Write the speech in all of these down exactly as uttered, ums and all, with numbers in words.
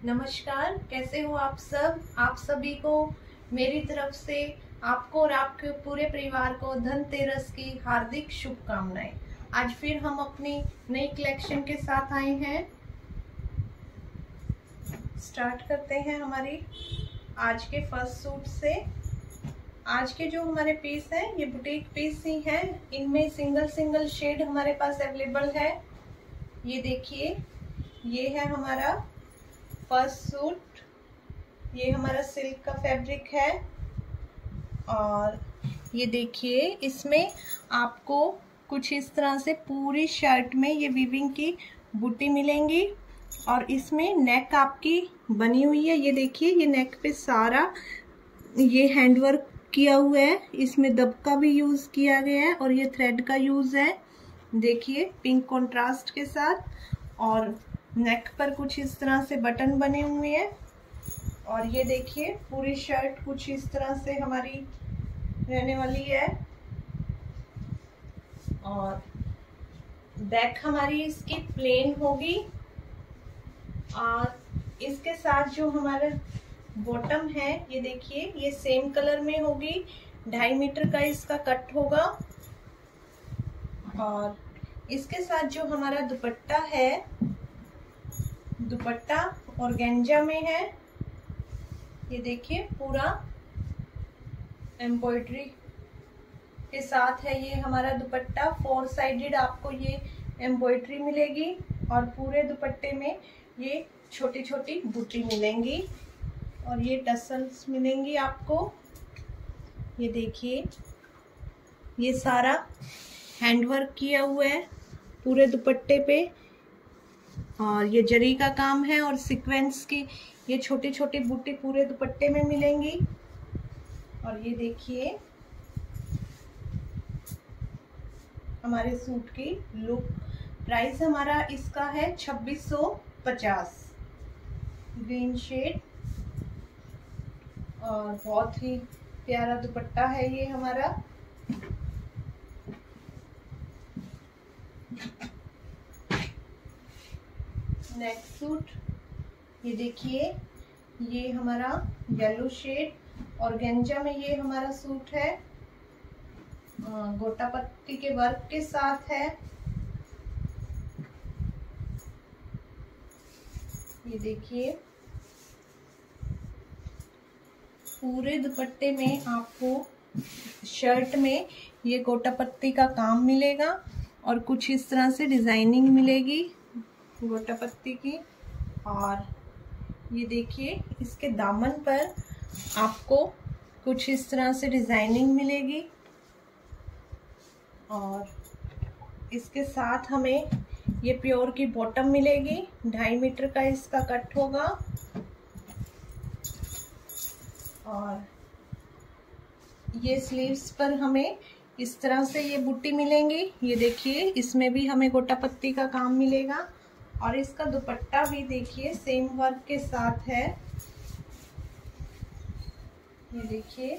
नमस्कार, कैसे हो आप सब। आप सभी को मेरी तरफ से, आपको और आपके पूरे परिवार को धनतेरस की हार्दिक शुभकामनाएं। आज फिर हम अपनी नई कलेक्शन के साथ आए हैं। स्टार्ट करते हैं हमारी आज के फर्स्ट सूट से। आज के जो हमारे पीस हैं ये बुटीक पीस ही हैं। इनमें सिंगल सिंगल शेड हमारे पास अवेलेबल है। ये देखिए, ये है हमारा फर्स्ट सूट। ये हमारा सिल्क का फैब्रिक है और ये देखिए, इसमें आपको कुछ इस तरह से पूरी शर्ट में ये वीविंग की बूटी मिलेंगी और इसमें नेक आपकी बनी हुई है। ये देखिए, ये नेक पे सारा ये हैंडवर्क किया हुआ है। इसमें दबका भी यूज किया गया है और ये थ्रेड का यूज है। देखिए, पिंक कंट्रास्ट के साथ और नेक पर कुछ इस तरह से बटन बने हुए हैं। और ये देखिए, पूरी शर्ट कुछ इस तरह से हमारी रहने वाली है और बैक हमारी इसकी प्लेन होगी। और इसके साथ जो हमारा बॉटम है, ये देखिए, ये सेम कलर में होगी। ढाई मीटर का इसका कट होगा। और इसके साथ जो हमारा दुपट्टा है, दुपट्टा ऑर्गेन्जा में है। ये देखिए, पूरा एम्ब्रॉयडरी के साथ है ये हमारा दुपट्टा। फोर साइडेड आपको ये एम्ब्रॉयडरी मिलेगी और पूरे दुपट्टे में ये छोटी छोटी बूटी मिलेंगी और ये टसल्स मिलेंगी आपको। ये देखिए, ये सारा हैंडवर्क किया हुआ है पूरे दुपट्टे पे और ये जरी का काम है और सीक्वेंस की ये छोटी छोटी बूटी पूरे दुपट्टे में मिलेंगी। और ये देखिए, हमारे सूट की लुक। प्राइस हमारा इसका है छब्बीस सौ पचास। ग्रीन शेड और बहुत ही प्यारा दुपट्टा है ये हमारा। नेक्स्ट सूट, ये देखिए, ये हमारा येलो शेड ऑर्गेन्जा में ये हमारा सूट है। गोटा पत्ती के वर्क के साथ है। ये देखिए, पूरे दुपट्टे में आपको शर्ट में ये गोटा पत्ती का काम मिलेगा और कुछ इस तरह से डिजाइनिंग मिलेगी गोटा पत्ती की। और ये देखिए, इसके दामन पर आपको कुछ इस तरह से डिजाइनिंग मिलेगी और इसके साथ हमें ये प्योर की बॉटम मिलेगी। ढाई मीटर का इसका कट होगा और ये स्लीव्स पर हमें इस तरह से ये बूटी मिलेंगी। ये देखिए, इसमें भी हमें गोटा पत्ती का काम मिलेगा और इसका दुपट्टा भी देखिए सेम वर्क के साथ है। ये देखिए,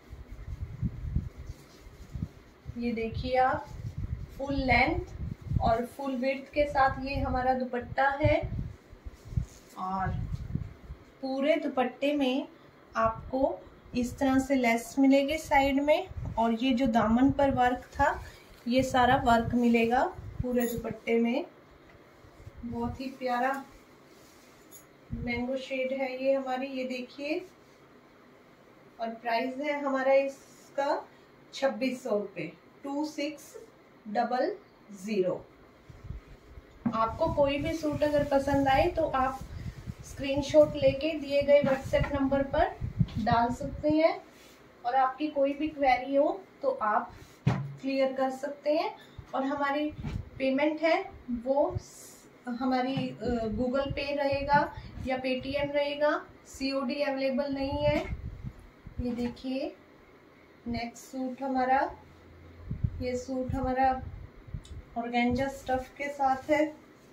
ये देखिए आप, फुल लेंथ और फुल विड्थ के साथ ये हमारा दुपट्टा है। और पूरे दुपट्टे में आपको इस तरह से लेस मिलेगी साइड में और ये जो दामन पर वर्क था, ये सारा वर्क मिलेगा पूरे दुपट्टे में। बहुत ही प्यारा मैंगो शेड है ये हमारी। ये देखिए, और प्राइस है हमारा इसका छब्बीस सौ रुपये। Two six double zero. आपको कोई भी सूट अगर पसंद आए तो आप स्क्रीनशॉट लेके दिए गए व्हाट्सएप नंबर पर डाल सकते हैं और आपकी कोई भी क्वेरी हो तो आप क्लियर कर सकते हैं। और हमारी पेमेंट है वो हमारी गूगल पे रहेगा या पेटीएम रहेगा। सीओडी अवेलेबल नहीं है। ये देखिए, नेक्स्ट सूट हमारा, ये सूट हमारा ऑर्गेन्जा स्टफ के साथ है।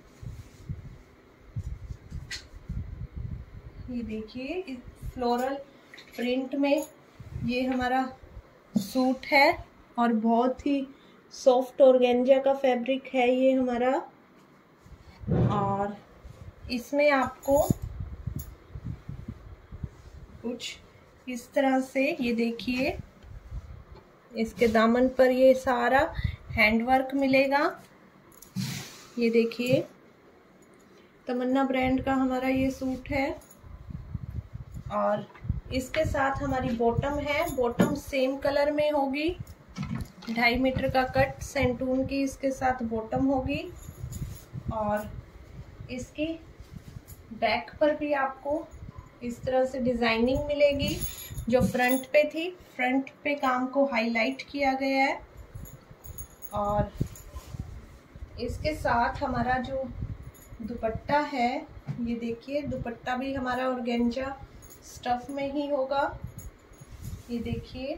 ये देखिए, फ्लोरल प्रिंट में ये हमारा सूट है और बहुत ही सॉफ्ट ऑर्गेन्जा का फैब्रिक है ये हमारा। और इसमें आपको कुछ इस तरह से ये देखिए, इसके दामन पर ये सारा हैंडवर्क मिलेगा। ये देखिए तमन्ना ब्रांड का हमारा ये सूट है। और इसके साथ हमारी बॉटम है, बॉटम सेम कलर में होगी, ढाई मीटर का कट सेंटून की इसके साथ बॉटम होगी। और इसकी बैक पर भी आपको इस तरह से डिजाइनिंग मिलेगी, जो फ्रंट पे थी, फ्रंट पे काम को हाईलाइट किया गया है। और इसके साथ हमारा जो दुपट्टा है, ये देखिए दुपट्टा भी हमारा ऑर्गेन्जा स्टफ में ही होगा। ये देखिए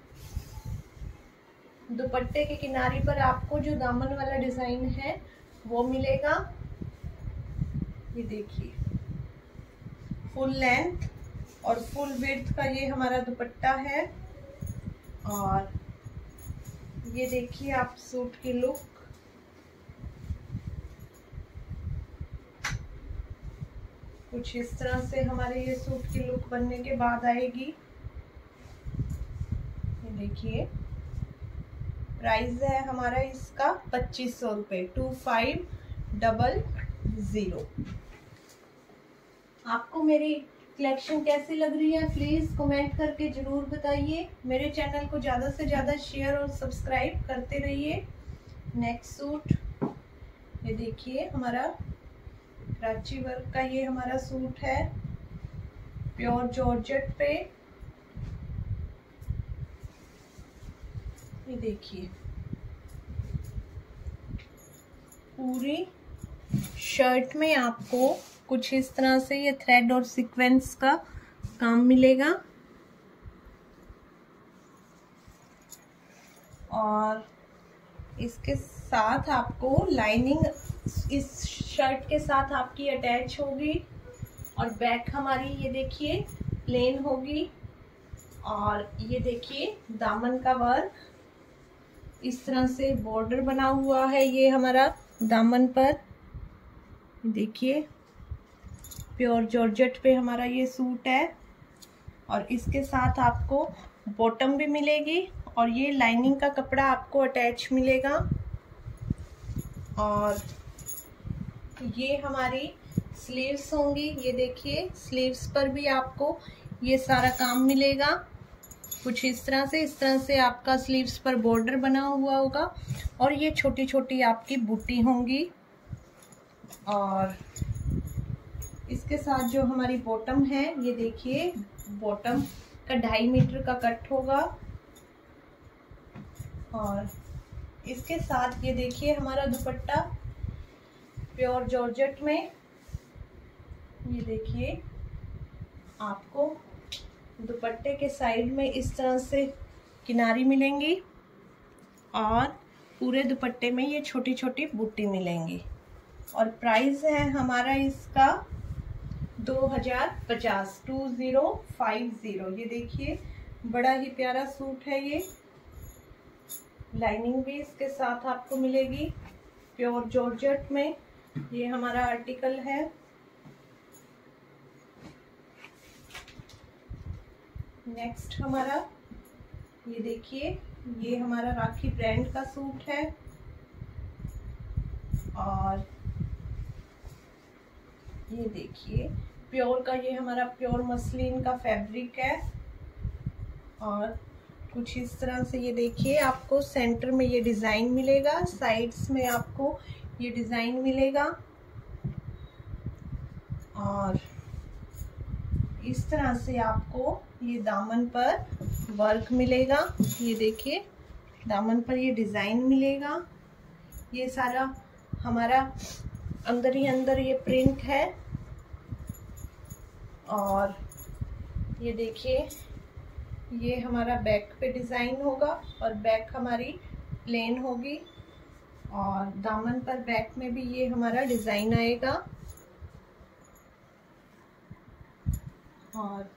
दुपट्टे के किनारे पर आपको जो दामन वाला डिजाइन है वो मिलेगा। ये देखिए फुल लेंथ और फुल विड्थ का ये हमारा दुपट्टा है। और ये देखिए आप सूट की लुक, कुछ इस तरह से हमारे ये सूट की लुक बनने के बाद आएगी। ये देखिए प्राइस है हमारा इसका पच्चीस सौ रुपये, टू फाइव डबल जीरो। आपको मेरी कलेक्शन कैसी लग रही है प्लीज कमेंट करके जरूर बताइए। मेरे चैनल को ज्यादा से ज्यादा शेयर और सब्सक्राइब करते रहिए। नेक्स्ट सूट, ये देखिए हमारा रांची वर्क का ये हमारा सूट है, प्योर जॉर्जेट पे। ये देखिए पूरी शर्ट में आपको कुछ इस तरह से ये थ्रेड और सीक्वेंस का काम मिलेगा। और इसके साथ आपको लाइनिंग इस शर्ट के साथ आपकी अटैच होगी। और बैक हमारी ये देखिए प्लेन होगी। और ये देखिए दामन का वर्क, इस तरह से बॉर्डर बना हुआ है ये हमारा दामन पर। देखिए प्योर जॉर्जेट पे हमारा ये सूट है। और इसके साथ आपको बॉटम भी मिलेगी और ये लाइनिंग का कपड़ा आपको अटैच मिलेगा। और ये हमारी स्लीव्स होंगी। ये देखिए स्लीव्स पर भी आपको ये सारा काम मिलेगा, कुछ इस तरह से। इस तरह से आपका स्लीव्स पर बॉर्डर बना हुआ होगा और ये छोटी छोटी आपकी बूटी होंगी। और इसके साथ जो हमारी बॉटम है, ये देखिए बॉटम का ढाई मीटर का कट होगा। और इसके साथ ये देखिए हमारा दुपट्टा प्योर जॉर्जेट में। ये देखिए आपको दुपट्टे के साइड में इस तरह से किनारी मिलेंगी और पूरे दुपट्टे में ये छोटी छोटी बूटी मिलेंगी। और प्राइस है हमारा इसका दो हजार पचास, टू जीरो फाइव जीरो। ये देखिए बड़ा ही प्यारा सूट है ये। लाइनिंग भी इसके साथ आपको मिलेगी प्योर जॉर्जेट में। ये हमारा आर्टिकल है। नेक्स्ट हमारा ये देखिए, ये हमारा राखी ब्रांड का सूट है। और ये देखिए प्योर का ये हमारा प्योर मसलिन का फैब्रिक है। और कुछ इस तरह से ये देखिए आपको सेंटर में ये डिजाइन मिलेगा, साइड्स में आपको ये डिजाइन मिलेगा। और इस तरह से आपको ये दामन पर वर्क मिलेगा। ये देखिए दामन पर ये डिजाइन मिलेगा। ये सारा हमारा अंदर ही अंदर ये प्रिंट है। और ये देखिए ये हमारा बैक पे डिजाइन होगा और बैक हमारी प्लेन होगी। और दामन पर बैक में भी ये हमारा डिजाइन आएगा। और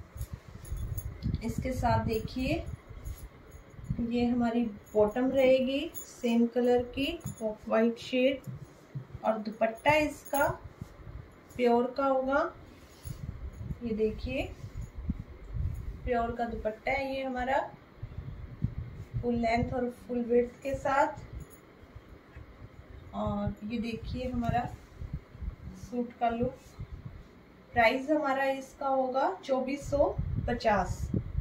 इसके साथ देखिए ये हमारी बॉटम रहेगी सेम कलर की ऑफ वाइट शेड। और दुपट्टा इसका प्योर का होगा। ये देखिए प्योर का दुपट्टा है ये हमारा, फुल लेंथ और फुल विड्थ के साथ। और ये देखिए हमारा सूट का लुक। प्राइस हमारा इसका होगा चौबीस सौ पचास।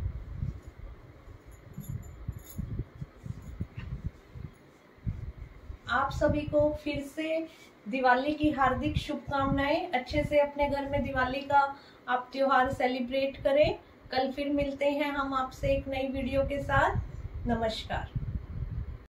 आप सभी को फिर से दिवाली की हार्दिक शुभकामनाएं। अच्छे से अपने घर में दिवाली का आप त्योहार सेलिब्रेट करें। कल फिर मिलते हैं हम आपसे एक नई वीडियो के साथ। नमस्कार।